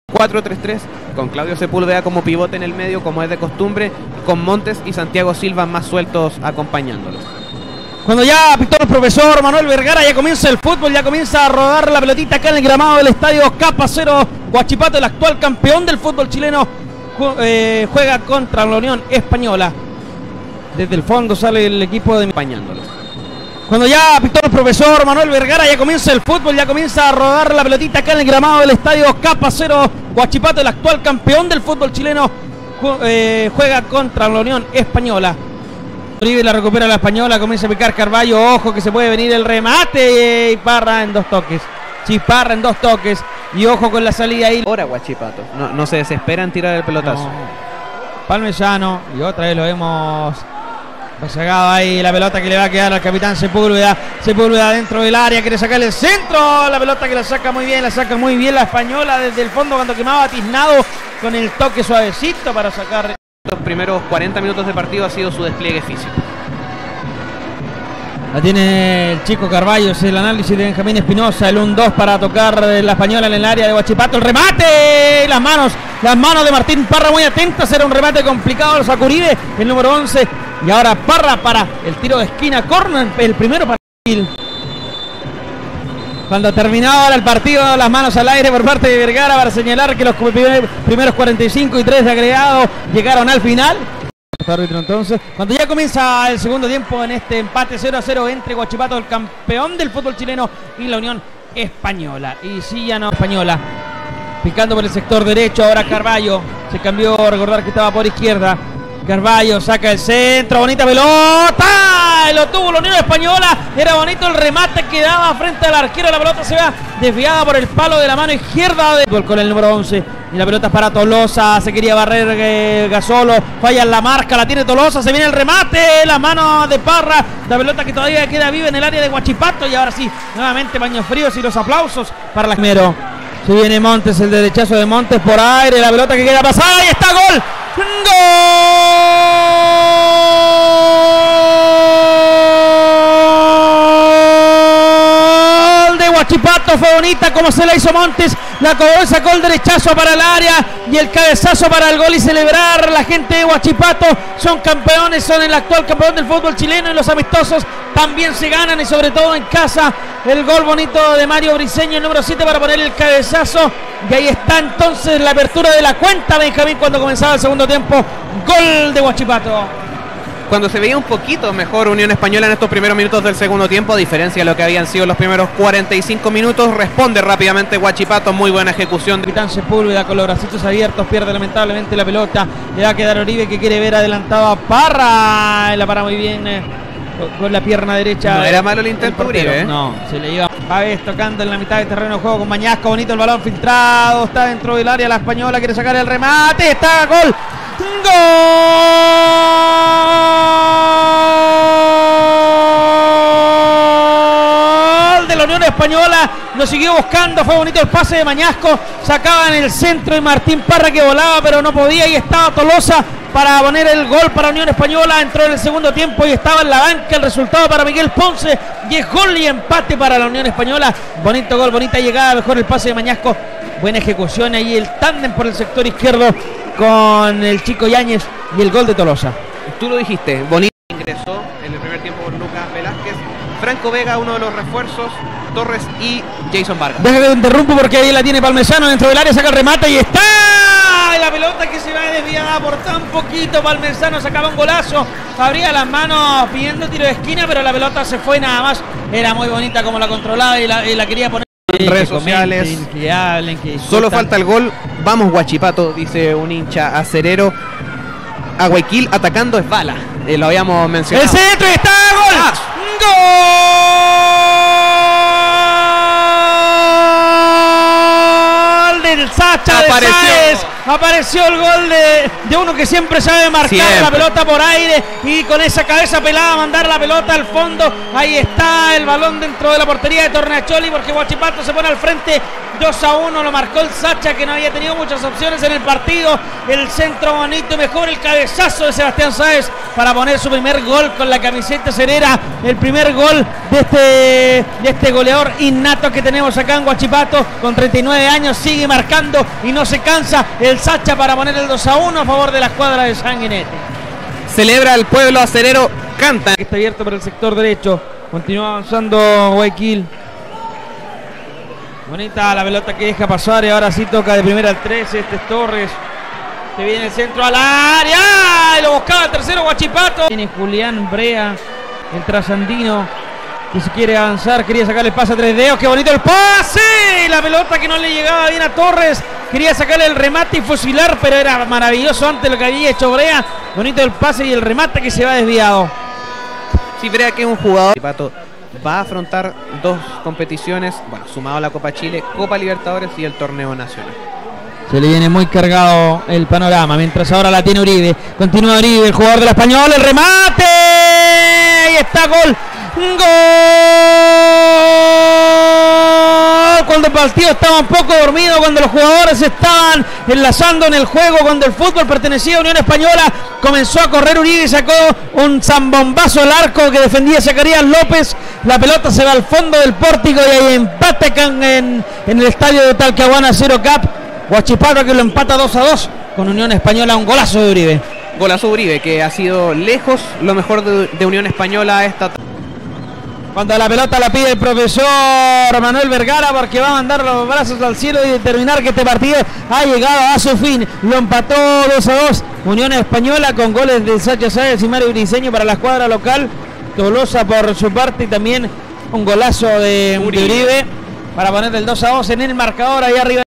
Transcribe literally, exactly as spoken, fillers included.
cuatro tres tres, con Claudio Sepúlveda como pivote en el medio, como es de costumbre, con Montes y Santiago Silva más sueltos acompañándolos. Cuando ya pitó el profesor Manuel Vergara, ya comienza el fútbol, ya comienza a rodar la pelotita acá en el gramado del estadio Capacero. Huachipato, el actual campeón del fútbol chileno, eh, juega contra la Unión Española. Desde el fondo sale el equipo de acompañándolos. Cuando ya pitó el profesor Manuel Vergara, ya comienza el fútbol, ya comienza a rodar la pelotita acá en el gramado del estadio Capacero. Huachipato, el actual campeón del fútbol chileno, eh, juega contra la Unión Española. Uribe la recupera la Española, comienza a picar Carballo, ojo que se puede venir el remate, y Parra en dos toques. Chiparra en dos toques, y ojo con la salida ahí. Ahora Huachipato, no, no se desespera en tirar el pelotazo. No. Palmesano, y otra vez lo vemos rezagado ahí, la pelota que le va a quedar al capitán Sepúlveda. Sepúlveda dentro del área, quiere sacarle el centro, la pelota que la saca muy bien, la saca muy bien la Española desde el fondo cuando quemaba tiznado con el toque suavecito para sacar. Los primeros cuarenta minutos de partido ha sido su despliegue físico. La tiene el chico Carballo, es el análisis de Benjamín Espinosa, el uno dos para tocar la Española en el área de Huachipato, el remate, las manos, las manos de Martín Parra muy atentas, era un remate complicado, lo sacó Uribe, el número once, y ahora Parra para el tiro de esquina, corner, el primero para Gil. Cuando terminaba el partido, las manos al aire por parte de Vergara para señalar que los primeros cuarenta y cinco y tres de agregado llegaron al final. Árbitro entonces, cuando ya comienza el segundo tiempo en este empate cero a cero entre Huachipato, el campeón del fútbol chileno, y la Unión Española. Y sí, ya no Española, picando por el sector derecho, ahora Carballo, se cambió, recordar que estaba por izquierda. Carballo saca el centro, bonita pelota, y lo tuvo la Unión Española, era bonito el remate que daba frente al arquero, la pelota se va desviada por el palo de la mano izquierda de... con el número once, y la pelota es para Tolosa, se quería barrer eh, Gasolo, falla en la marca, la tiene Tolosa, se viene el remate, la mano de Parra, la pelota que todavía queda viva en el área de Huachipato, y ahora sí, nuevamente paños fríos y los aplausos para la primero. Se viene Montes, el derechazo de Montes por aire, la pelota que queda pasada, y está gol. ¡Gol de Huachipato! Fue bonita como se la hizo Montes, la cobró, sacó el derechazo para el área y el cabezazo para el gol y celebrar. La gente de Huachipato son campeones, son el actual campeón del fútbol chileno, y los amistosos también se ganan, y sobre todo en casa. El gol bonito de Mario Briceño, el número siete, para poner el cabezazo, y ahí está entonces la apertura de la cuenta, Benjamín, cuando comenzaba el segundo tiempo. Gol de Huachipato. Cuando se veía un poquito mejor Unión Española en estos primeros minutos del segundo tiempo, a diferencia de lo que habían sido los primeros cuarenta y cinco minutos, responde rápidamente Huachipato, muy buena ejecución. Capitán Sepúlveda con los bracitos abiertos, pierde lamentablemente la pelota, le va a quedar Uribe, que quiere ver adelantado a Parra, la para muy bien eh, con la pierna derecha. No era malo el intento, Uribe, ¿eh? No, se le iba Pávez tocando en la mitad del terreno de juego con Mañasco, bonito el balón filtrado, está dentro del área la Española, quiere sacar el remate, está gol. ¡Gol de la Unión Española! Lo siguió buscando, fue bonito el pase de Mañasco, sacaba en el centro y Martín Parra que volaba pero no podía, y estaba Tolosa para poner el gol para Unión Española. Entró en el segundo tiempo y estaba en la banca el resultado para Miguel Ponce, y es gol y empate para la Unión Española. Bonito gol, bonita llegada, mejor el pase de Mañasco, buena ejecución ahí, el tándem por el sector izquierdo con el chico Yáñez, y el gol de Tolosa. Tú lo dijiste, bonito ingresó en el primer tiempo por Lucas Velázquez, Franco Vega, uno de los refuerzos, Torres y Jason Vargas. Deja que te interrumpo porque ahí la tiene Palmesano dentro del área, saca el remate y está. La pelota que se va desviada por tan poquito, Palmesano sacaba un golazo, abría las manos pidiendo tiro de esquina, pero la pelota se fue nada más. Era muy bonita como la controlaba y la, y la quería poner en redes sociales. Comenten, que hablen, que solo falta el gol. Vamos Huachipato, dice un hincha acerero. A Guayaquil atacando es bala. Eh, lo habíamos mencionado. El centro y está gol. Ah. Gol del Sacha apareció. de Sáez. Apareció el gol de, de uno que siempre sabe marcar siempre. La pelota por aire, y con esa cabeza pelada mandar la pelota al fondo. Ahí está el balón dentro de la portería de Tornacholi, porque Huachipato se pone al frente dos a uno lo marcó el Sacha, que no había tenido muchas opciones en el partido. El centro bonito y mejor el cabezazo de Sebastián Sáez para poner su primer gol con la camiseta cerera. El primer gol de este, de este goleador innato que tenemos acá en Huachipato. Con treinta y nueve años sigue marcando y no se cansa el Sacha para poner el dos a uno a favor de la escuadra de Sanguinetti. Celebra el pueblo acerero, canta. Está abierto por el sector derecho. Continúa avanzando Guayaquil. Bonita la pelota que deja pasar y ahora sí toca de primera al trece. Este es Torres. Se viene el centro al área. Y lo buscaba el tercero Huachipato. Viene Julián Brea, el trasandino, que si quiere avanzar. Quería sacarle el pase a tres dedos. Qué bonito el pase. La pelota que no le llegaba bien a Torres. Quería sacarle el remate y fusilar, pero era maravilloso antes lo que había hecho Brea. Bonito el pase y el remate que se va desviado. Sí, Brea, que es un jugador. Huachipato va a afrontar dos competiciones, bueno, sumado a la Copa Chile, Copa Libertadores y el Torneo Nacional. Se le viene muy cargado el panorama, mientras ahora la tiene Uribe. Continúa Uribe, el jugador de la Española, el remate. Ahí está, gol. ¡Gol! Cuando el partido estaba un poco dormido, cuando los jugadores estaban enlazando en el juego, cuando el fútbol pertenecía a Unión Española, comenzó a correr Uribe y sacó un zambombazo al arco que defendía Zacarías López. La pelota se va al fondo del pórtico y hay empate en, en el estadio de Talcahuana, Cero Cap. Huachipato que lo empata dos a dos con Unión Española, un golazo de Uribe. Golazo de Uribe, que ha sido lejos lo mejor de, de Unión Española esta. Cuando la pelota la pide el profesor Manuel Vergara, porque va a mandar los brazos al cielo y determinar que este partido ha llegado a su fin. Lo empató dos a dos Unión Española con goles de Sacha Sáez y Mario Briceño para la escuadra local. Tolosa por su parte y también un golazo de Uribe, de Uribe para poner el dos a dos en el marcador ahí arriba.